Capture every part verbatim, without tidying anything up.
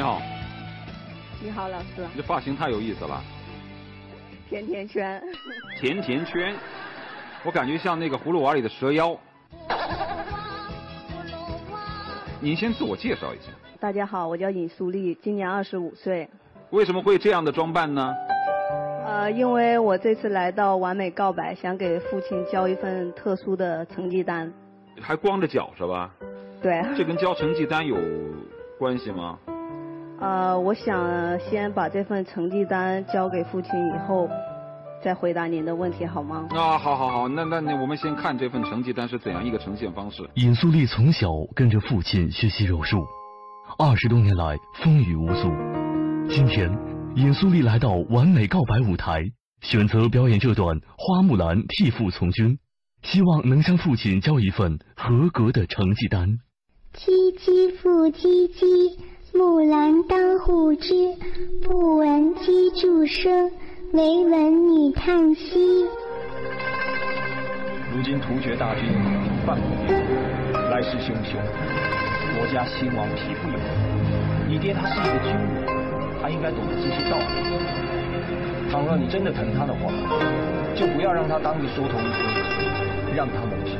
好。 你好，老师。 你这发型太有意思了。 甜甜圈。 甜甜圈，我感觉像那个葫芦娃里的蛇妖。您先自我介绍一下。 大家好，我叫尹素丽，今年二十五岁。 为什么会这样的装扮呢？ 呃，因为我这次来到完美告白，想给父亲交一份特殊的成绩单。 还光着脚是吧？ 对。 这跟交成绩单有关系吗？ 呃，我想先把这份成绩单交给父亲以后，再回答您的问题好吗？ 啊，好好好，那那那我们先看这份成绩单是怎样一个呈现方式。 尹素丽从小跟着父亲学习柔术，二十多年来风雨无阻。今天，尹素丽来到完美告白舞台，选择表演这段花木兰替父从军，希望能向父亲交一份合格的成绩单。 唧唧复唧唧，木兰当户织，不闻机杼声，惟闻女叹息。 如今突厥大军犯国灭族，来势汹汹，国家兴亡匹夫有责。你爹他是一个军人，他应该懂得这些道理。倘若你真的疼他的话，就不要让他当着书童一回，让他蒙羞。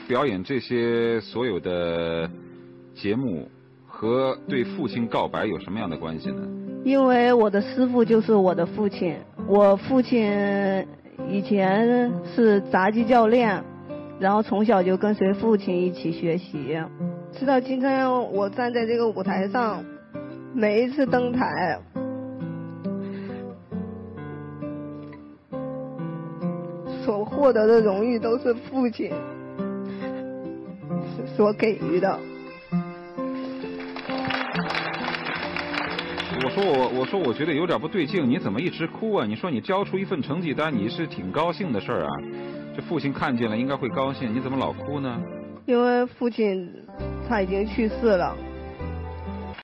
表演这些所有的节目和对父亲告白有什么样的关系呢？ 因为我的师傅就是我的父亲，我父亲以前是杂技教练，然后从小就跟随父亲一起学习，直到今天我站在这个舞台上，每一次登台，所获得的荣誉都是父亲所给予的。 我说我我说我觉得有点不对劲，你怎么一直哭啊？你说你交出一份成绩单，你是挺高兴的事儿啊，这父亲看见了应该会高兴，你怎么老哭呢？ 因为父亲他已经去世了。